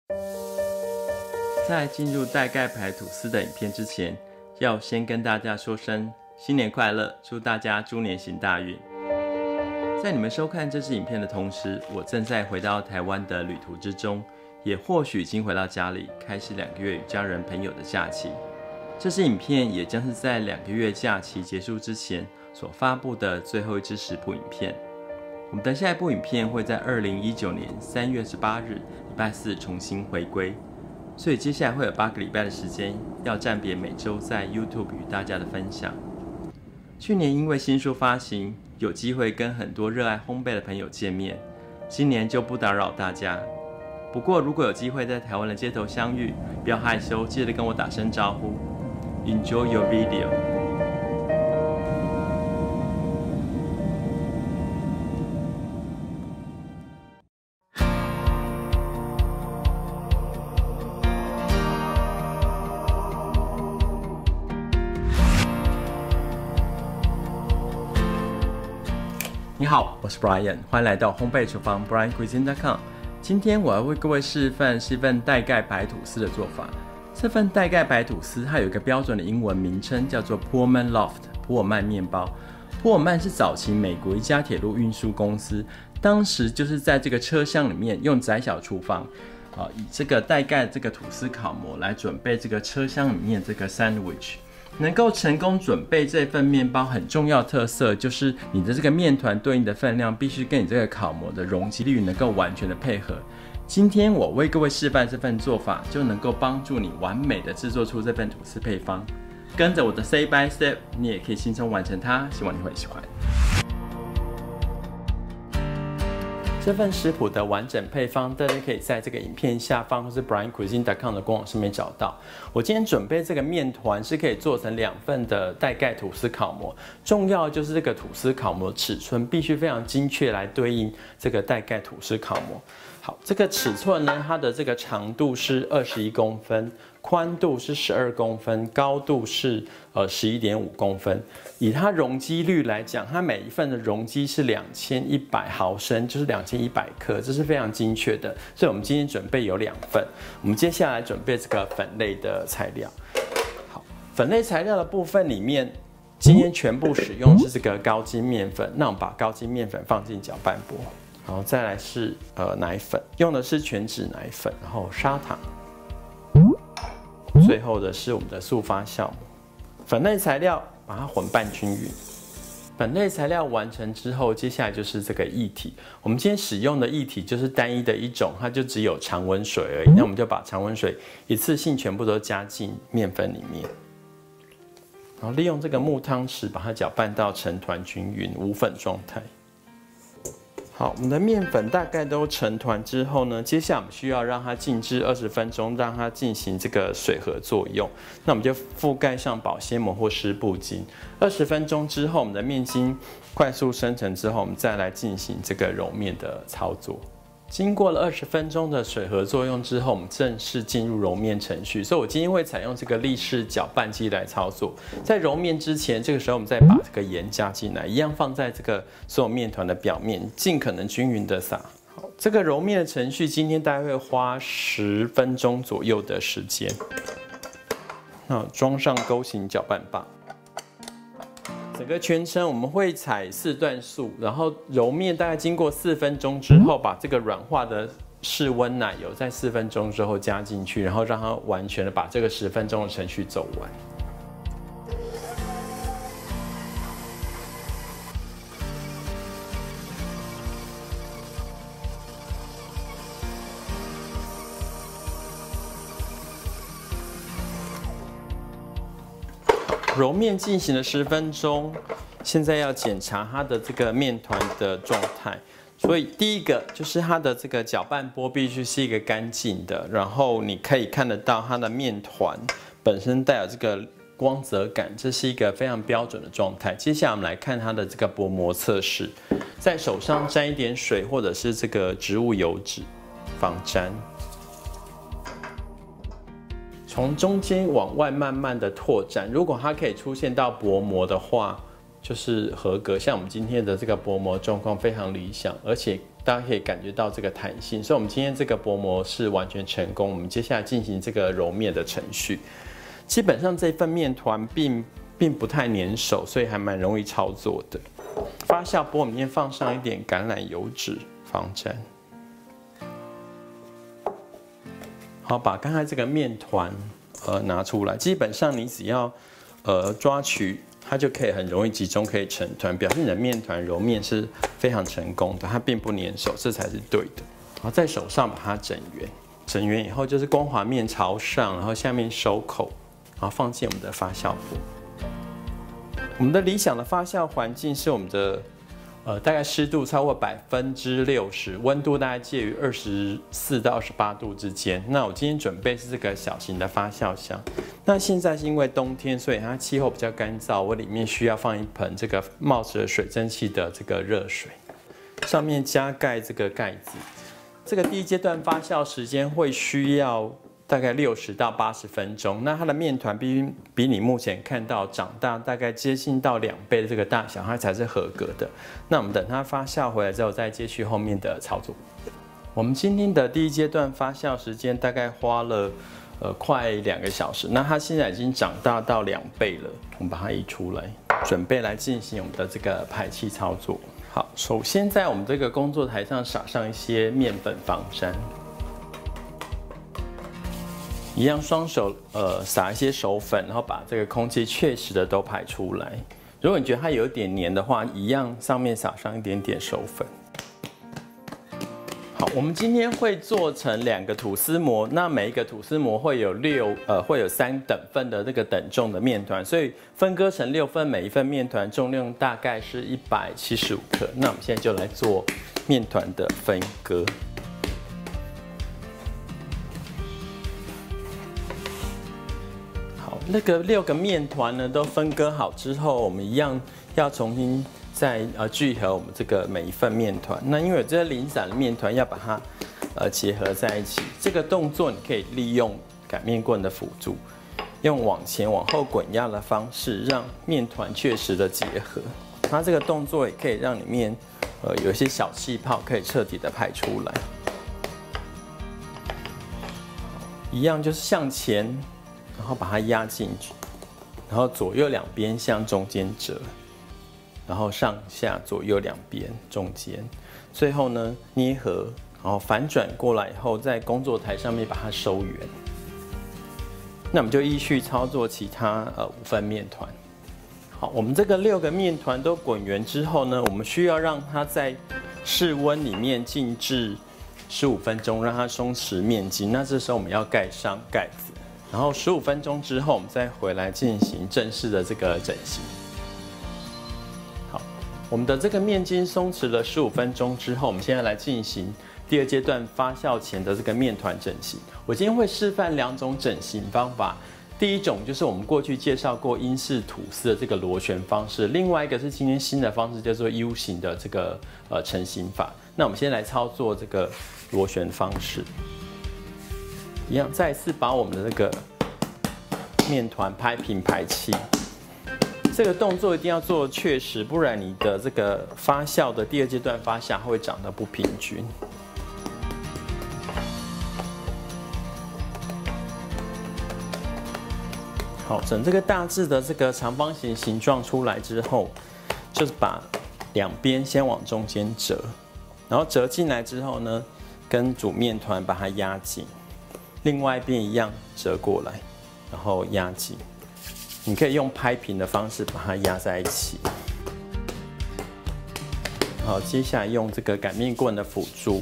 在进入带盖牌吐司的影片之前，要先跟大家说声新年快乐，祝大家猪年行大运。在你们收看这支影片的同时，我正在回到台湾的旅途之中，也或许已经回到家里，开始2个月与家人朋友的假期。这支影片也将是在2个月假期结束之前所发布的最后一支食谱影片。我们的下一部影片会在2019年3月18日礼拜四重新回归，所以接下来会有8个礼拜的时间，要暂别每周在 YouTube 与大家的分享。去年因为新书发行，有机会跟很多热爱烘焙的朋友见面，今年就不打扰大家。不过如果有机会在台湾的街头相遇，不要害羞，记得跟我打声招呼。Enjoy your video。你好，我是 Brian， 欢迎来到烘焙厨房 briancuisine.com。今天我要为各位示范是一份带盖白吐司的做法。这份带盖白吐司它有一个标准的英文名称，叫做 Pullman Loaf 普尔曼面包。普尔曼是早期美国一家铁路运输公司，当时就是在这个车厢里面用窄小厨房，以这个带盖这个吐司烤模来准备这个车厢里面这个 sandwich。能够成功准备这份面包，很重要的特色就是你的这个面团对应的分量必须跟你这个烤模的容积率能够完全的配合。今天我为各位示范这份做法，就能够帮助你完美的制作出这份吐司配方。跟着我的 step by step， 你也可以轻松完成它，希望你会喜欢。这份食谱的完整配方，大家可以在这个影片下方或是 briancuisine.com 的官网上面找到。我今天准备这个面团是可以做成2份的带盖吐司烤模，重要的就是这个吐司烤模尺寸必须非常精确来对应这个带盖吐司烤模。好，这个尺寸呢，它的这个长度是21公分，宽度是12公分，高度是11.5公分。以它容积率来讲，它每一份的容积是2100毫升，就是2100克，这是非常精确的。所以我们今天准备有2份。我们接下来准备这个粉类的材料。好，粉类材料的部分里面，今天全部使用是这个高筋面粉。那我们把高筋面粉放进搅拌钵。然后再来是奶粉，用的是全脂奶粉，然后砂糖，最后的是我们的速发酵母。粉类材料把它混拌均匀。粉类材料完成之后，接下来就是这个液体。我们今天使用的液体就是单一的一种，它就只有常温水而已。那我们就把常温水一次性全部都加进面粉里面，然后利用这个木汤匙把它搅拌到成团均匀无粉状态。好，我们的面粉大概都成团之后呢，接下来我们需要让它静置20分钟，让它进行这个水合作用。那我们就覆盖上保鲜膜或湿布巾。20分钟之后，我们的面筋快速生成之后，我们再来进行这个揉面的操作。经过了20分钟的水合作用之后，我们正式进入揉面程序。所以我今天会采用这个立式搅拌机来操作。在揉面之前，这个时候我们再把这个盐加进来，一样放在这个所有面团的表面，尽可能均匀的撒。好，这个揉面的程序今天大概会花10分钟左右的时间。那装上钩形搅拌棒。整个全程我们会采4段速，然后揉面大概经过4分钟之后，把这个软化的室温奶油在4分钟之后加进去，然后让它完全的把这个10分钟的程序走完。揉面进行了10分钟，现在要检查它的这个面团的状态。所以第一个就是它的这个搅拌钵必须是一个干净的，然后你可以看得到它的面团本身带有这个光泽感，这是一个非常标准的状态。接下来我们来看它的这个薄膜测试，在手上沾一点水或者是这个植物油脂防粘。从中间往外慢慢的拓展，如果它可以出现到薄膜的话，就是合格。像我们今天的这个薄膜状况非常理想，而且大家可以感觉到这个弹性。所以，我们今天这个薄膜是完全成功。我们接下来进行这个揉面的程序。基本上这份面团并不太粘手，所以还蛮容易操作的。发酵钵我们先放上一点橄榄油脂防粘。好，把刚才这个面团拿出来。基本上你只要抓取，它就可以很容易集中，可以成团，表示你的面团揉面是非常成功的，它并不粘手，这才是对的。然后在手上把它整圆，整圆以后就是光滑面朝上，然后下面收口，然后放进我们的发酵钵。我们的理想的发酵环境是我们的大概湿度超过60%，温度大概介于24到28度之间。那我今天准备是这个小型的发酵箱。那现在是因为冬天，所以它气候比较干燥，我里面需要放一盆这个冒着水蒸气的这个热水，上面加盖这个盖子。这个第一阶段发酵时间会需要大概60到80分钟。那它的面团比你目前看到长大大概接近到2倍的这个大小，它才是合格的。那我们等它发酵回来之后，再接续后面的操作。我们今天的第一阶段发酵时间大概花了快2个小时。那它现在已经长大到2倍了，我们把它移出来，准备来进行我们的这个排气操作。好，首先在我们这个工作台上撒上一些面粉防粘。一样，双手撒一些手粉，然后把这个空气确实的都排出来。如果你觉得它有点黏的话，一样上面撒上一点点手粉。好，我们今天会做成2个吐司模，那每一个吐司模会有3等份的这个等重的面团，所以分割成6份，每一份面团重量大概是175克。那我们现在就来做面团的分割。那个6个面团呢都分割好之后，我们一样要重新再聚合我们这个每一份面团。那因为有这些零散的面团要把它结合在一起，这个动作你可以利用擀面棍的辅助，用往前往后滚压的方式，让面团确实的结合。它这个动作也可以让里面有一些小气泡可以彻底的排出来。一样就是向前，然后把它压进去，然后左右两边向中间折，然后上下左右两边中间，最后呢捏合，然后反转过来以后，在工作台上面把它收圆。那我们就依序操作其他5份面团。好，我们这个6个面团都滚圆之后呢，我们需要让它在室温里面静置15分钟，让它松弛面筋。那这时候我们要盖上盖子。然后15分钟之后，我们再回来进行正式的这个整形。好，我们的这个面筋松弛了15分钟之后，我们现在来进行第2阶段发酵前的这个面团整形。我今天会示范2种整形方法，第一种就是我们过去介绍过英式吐司的这个螺旋方式，另外一个是今天新的方式叫做 U 型的这个成型法。那我们先来操作这个螺旋方式。一样，再次把我们的这个面团拍平排气，这个动作一定要做确实，不然你的这个发酵的第2阶段发酵会长得不平均。好，整这个大致的这个长方形形状出来之后，就是把两边先往中间折，然后折进来之后呢，跟煮面团把它压紧。另外一边一样折过来，然后压紧。你可以用拍平的方式把它压在一起。好，接下来用这个擀面棍的辅助，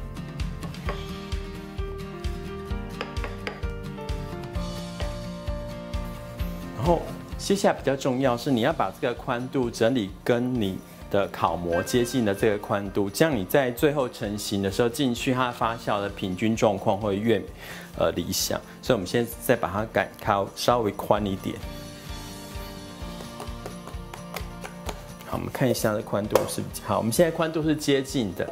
然后接下来比较重要是你要把这个宽度整理跟你的烤模接近的这个宽度，这样你在最后成型的时候进去，它发酵的平均状况会越理想。所以我们现在再把它擀烤稍微宽一点。好，我们看一下这宽度是好，我们现在宽度是接近的。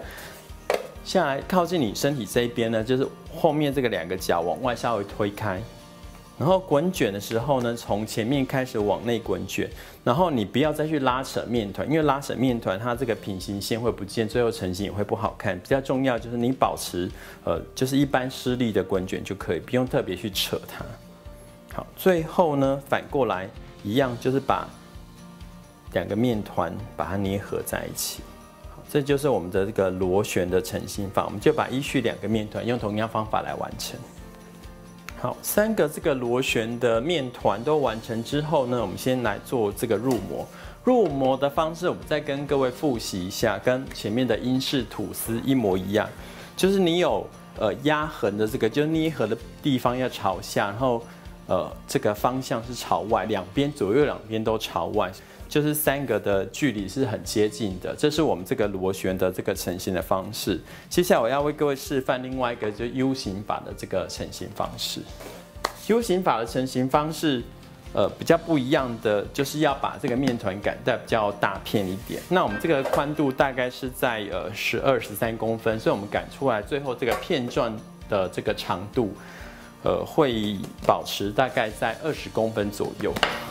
下来靠近你身体这一边呢，就是后面这个2个角往外稍微推开， 然后滚卷的时候呢，从前面开始往内滚卷，然后你不要再去拉扯面团，因为拉扯面团它这个平行线会不见，最后成型也会不好看。比较重要就是你保持就是一般施力的滚卷就可以，不用特别去扯它。好，最后呢反过来一样，就是把2个面团把它捏合在一起。好，这就是我们的这个螺旋的成型法，我们就把依序2个面团用同样方法来完成。好，3个这个螺旋的面团都完成之后呢，我们先来做这个入模。入模的方式，我们再跟各位复习一下，跟前面的英式吐司一模一样，就是你有压痕的这个，就是捏合的地方要朝下，然后这个方向是朝外，左右两边都朝外。就是3个的距离是很接近的，这是我们这个螺旋的这个成型的方式。接下来我要为各位示范另外一个，就是 U 型法的这个成型方式。U 型法的成型方式，比较不一样的，就是要把这个面团擀得比较大片一点。那我们这个宽度大概是在12、13公分，所以我们擀出来最后这个片状的这个长度，会保持大概在20公分左右。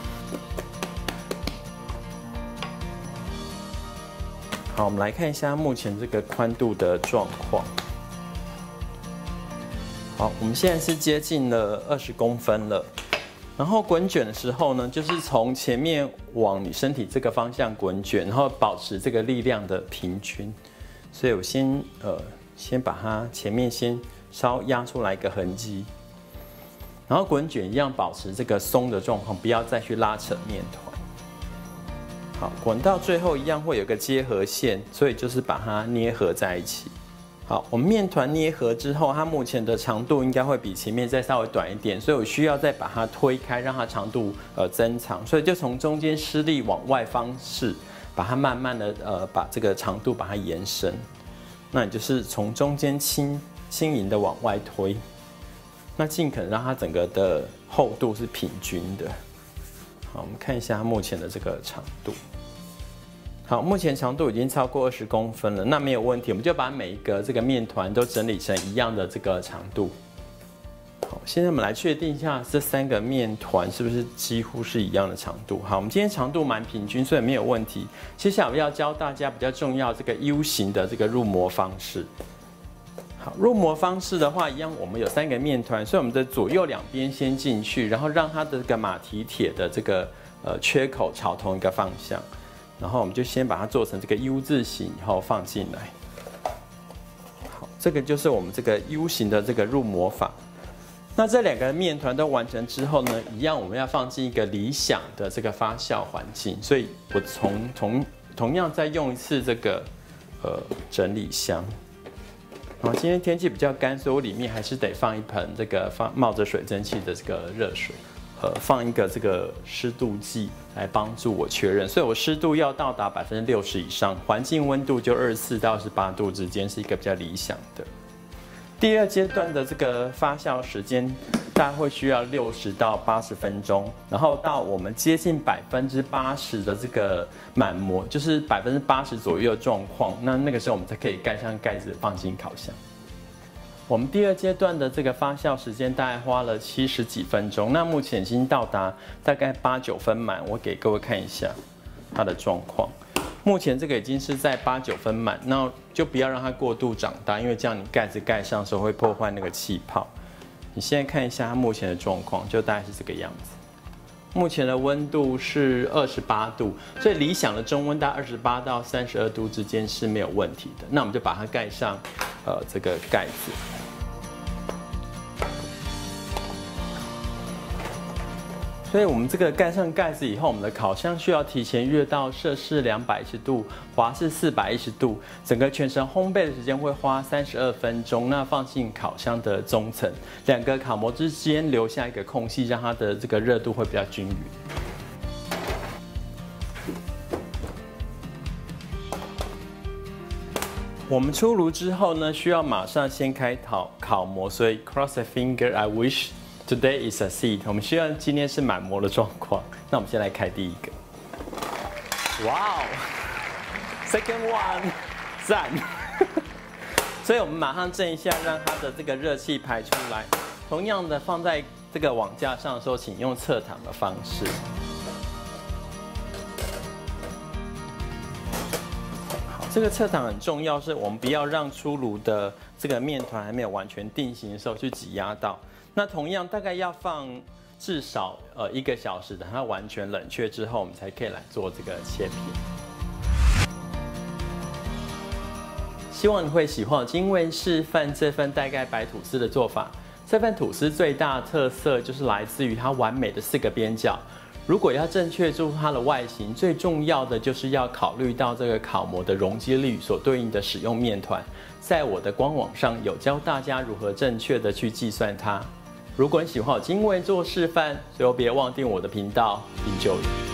好，我们来看一下目前这个宽度的状况。好，我们现在是接近了20公分了。然后滚卷的时候呢，就是从前面往你身体这个方向滚卷，然后保持这个力量的平均。所以我先把它前面先稍压出来一个痕迹，然后滚卷一样保持这个松的状况，不要再去拉扯面团。好，滚到最后一样会有个接合线，所以就是把它捏合在一起。好，我们面团捏合之后，它目前的长度应该会比前面再稍微短一点，所以我需要再把它推开，让它长度增长。所以就从中间施力往外方式，把它慢慢的把这个长度把它延伸。那你就是从中间轻盈的往外推，那尽可能让它整个的厚度是平均的。好，我们看一下它目前的这个长度。好，目前长度已经超过20公分了，那没有问题，我们就把每一个这个面团都整理成一样的这个长度。好，现在我们来确定一下这3个面团是不是几乎是一样的长度。好，我们今天长度蛮平均，所以没有问题。接下来我要教大家比较重要这个 U 型的这个入模方式。好，入模方式的话，一样我们有3个面团，所以我们的左右两边先进去，然后让它的这个马蹄铁的这个缺口朝同一个方向。然后我们就先把它做成这个 U 字形，以后放进来。好，这个就是我们这个 U 型的这个入模法。那这2个面团都完成之后呢，一样我们要放进一个理想的这个发酵环境。所以我同样再用一次这个整理箱。然后今天天气比较干，所以我里面还是得放一盆这个冒着水蒸气的这个热水。放一个这个湿度计来帮助我确认，所以我湿度要到达60%以上，环境温度就24到28度之间是一个比较理想的。第2阶段的这个发酵时间大概会需要60到80分钟，然后到我们接近80%的这个满模，就是80%左右的状况，那个时候我们才可以盖上盖子放进烤箱。我们第2阶段的这个发酵时间大概花了70几分钟，那目前已经到达大概8、9分满。我给各位看一下它的状况，目前这个已经是在8、9分满，那就不要让它过度长大，因为这样你盖子盖上的时候会破坏那个气泡。你现在看一下它目前的状况，就大概是这个样子。目前的温度是28度，所以理想的中温大概28到32度之间是没有问题的。那我们就把它盖上这个盖子。所以我们这个盖上盖子以后，我们的烤箱需要提前热到摄氏210度，华氏410度，整个全程烘焙的时间会花32分钟。那放进烤箱的中层，2个烤模之间留下一个空隙，让它的这个热度会比较均匀。我们出炉之后呢，需要马上先开烤模，所以 cross a finger, I wish today is a seed。我们需要今天是满模的状况。那我们先来开第1个。哇哦 ，second one， 赞。所以我们马上震一下，让它的这个热气排出来。同样的，放在这个网架上的时候，请用侧躺的方式。好，这个侧躺很重要，是我们不要让出炉的这个面团还没有完全定型的时候去挤压到。那同样大概要放至少1个小时，等它完全冷却之后，我们才可以来做这个切片。希望你会喜欢，因为示范这份带盖白吐司的做法。这份吐司最大的特色就是来自于它完美的4个边角。如果要正确做出它的外形，最重要的就是要考虑到这个烤模的容积率所对应的使用面团。在我的官网上有教大家如何正确的去计算它。如果你喜欢我今为做示范，最后别忘订我的频道，Enjoy。